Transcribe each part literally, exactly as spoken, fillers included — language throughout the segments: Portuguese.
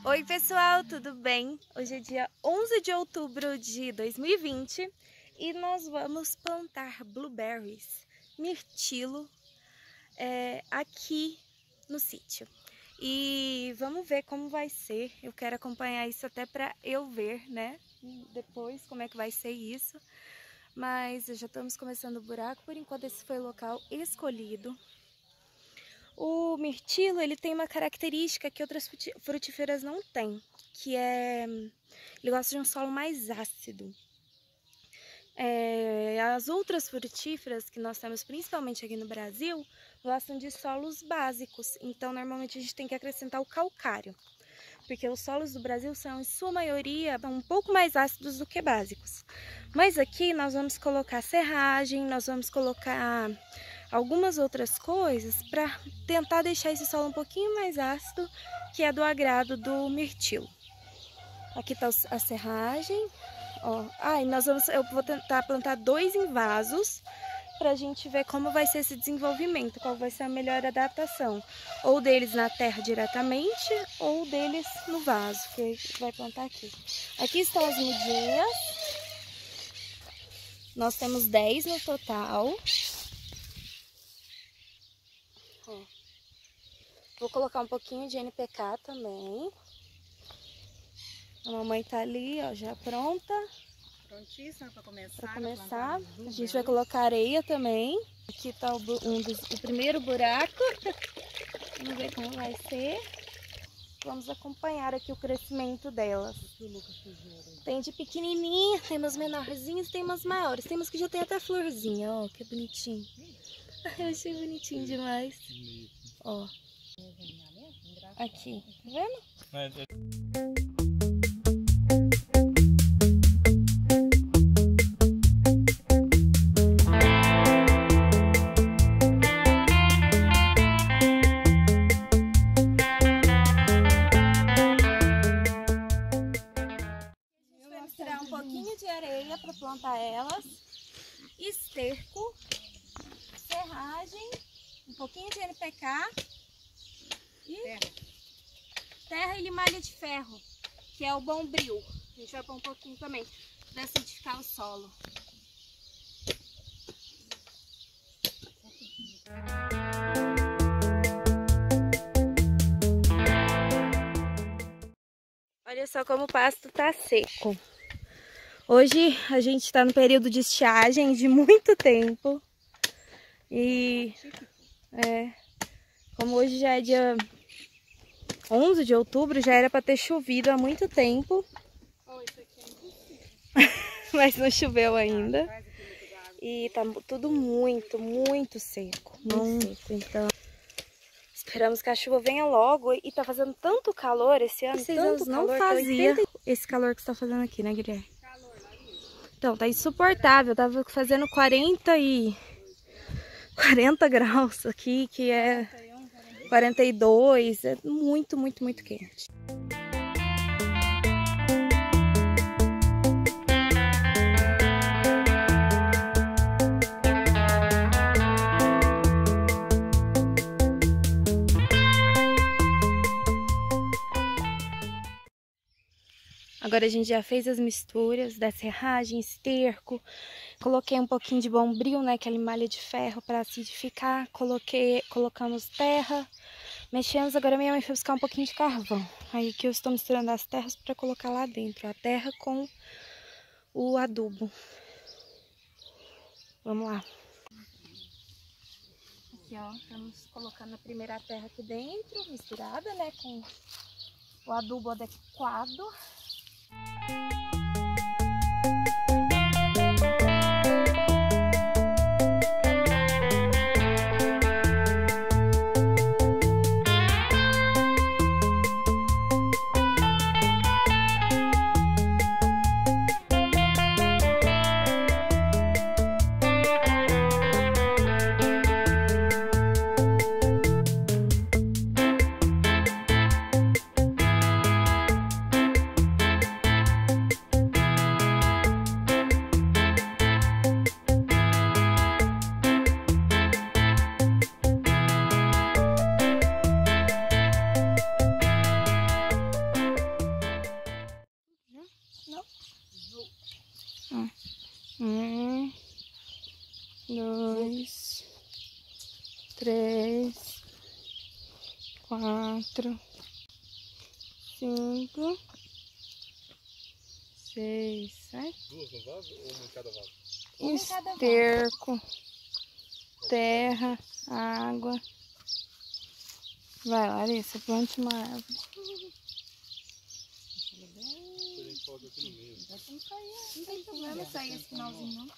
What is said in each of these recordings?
Oi pessoal, tudo bem? Hoje é dia onze de outubro de dois mil e vinte e nós vamos plantar blueberries, mirtilo, é, aqui no sítio. E vamos ver como vai ser, eu quero acompanhar isso até para eu ver, né, depois como é que vai ser isso. Mas já estamos começando o buraco, por enquanto esse foi o local escolhido. O mirtilo, ele tem uma característica que outras frutíferas não têm, que é, ele gosta de um solo mais ácido. É, as outras frutíferas que nós temos, principalmente aqui no Brasil, gostam de solos básicos, então normalmente a gente tem que acrescentar o calcário, porque os solos do Brasil são, em sua maioria, um pouco mais ácidos do que básicos. Mas aqui nós vamos colocar serragem, nós vamos colocar algumas outras coisas para tentar deixar esse solo um pouquinho mais ácido, que é do agrado do mirtilo. Aqui está a serragem, ó. Ah, e nós vamos, eu vou tentar plantar dois em vasos para a gente ver como vai ser esse desenvolvimento, qual vai ser a melhor adaptação, ou deles na terra diretamente, ou deles no vaso, que a gente vai plantar aqui. Aqui estão as mudinhas, nós temos dez no total. Ó. Vou colocar um pouquinho de N P K também. A mamãe tá ali, ó, já pronta. Prontíssima para começar. Para começar, a gente vai colocar areia também. Aqui tá o, um dos, o primeiro buraco. Vamos ver como vai ser. Vamos acompanhar aqui o crescimento delas. Tem de pequenininha, tem umas menorzinhas, tem umas maiores. Tem umas que já tem até florzinha, ó, que bonitinho. Eu achei bonitinho demais. Ó. Aqui, tá vendo? Tirar um pouquinho de areia para plantar elas, esterco, serragem, um pouquinho de N P K e terra, terra e limalha de ferro, que é o bombril. A gente vai pôr um pouquinho também para acidificar o solo. Olha só como o pasto tá seco. Hoje a gente está no período de estiagem de muito tempo. E é, como hoje já é dia onze de outubro, já era para ter chovido há muito tempo. Mas não choveu ainda. E tá tudo muito, muito seco. Muito seco. Então, esperamos que a chuva venha logo. E tá fazendo tanto calor esse ano. Seis anos não fazia esse calor que você tá fazendo aqui, né, Guilherme? Então, tá insuportável. Tava fazendo quarenta e quarenta graus aqui, que é quarenta e dois. É muito, muito, muito quente. Agora a gente já fez as misturas da serragem, esterco, coloquei um pouquinho de bombril, né, aquela malha de ferro para acidificar, coloquei, colocamos terra, mexemos. Agora minha mãe foi buscar um pouquinho de carvão, aí que eu estou misturando as terras para colocar lá dentro, a terra com o adubo. Vamos lá. Aqui, ó, estamos colocando a primeira terra aqui dentro, misturada, né, com o adubo adequado. Um, dois, três, quatro, cinco, seis, sete. Duas no vaso ou uma em cada vaso? Esterco, terra, água. Vai, Larissa, plante uma árvore. A gente coloca aqui no meio. Não tem problema sair esse finalzinho, não.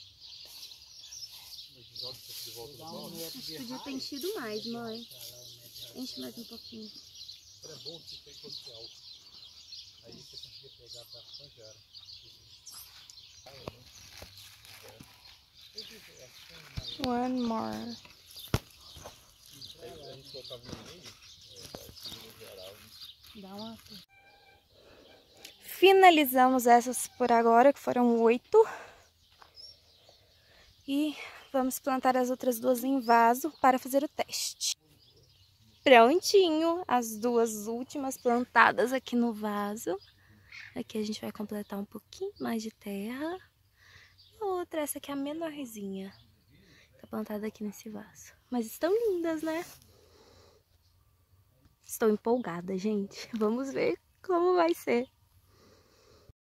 Joga isso aqui de volta no balde. Acho que podia ter enchido mais, mãe. Enche mais um pouquinho. Era bom se isso aí fosse alto. Aí você conseguia pegar bastante ar. One more. Aí a gente colocava no meio. Dá uma... Finalizamos essas por agora, que foram oito. E vamos plantar as outras duas em vaso para fazer o teste. Prontinho, as duas últimas plantadas aqui no vaso. Aqui a gente vai completar um pouquinho mais de terra. A outra, essa aqui é a menorzinha. Tá plantada aqui nesse vaso. Mas estão lindas, né? Estou empolgada, gente. Vamos ver como vai ser.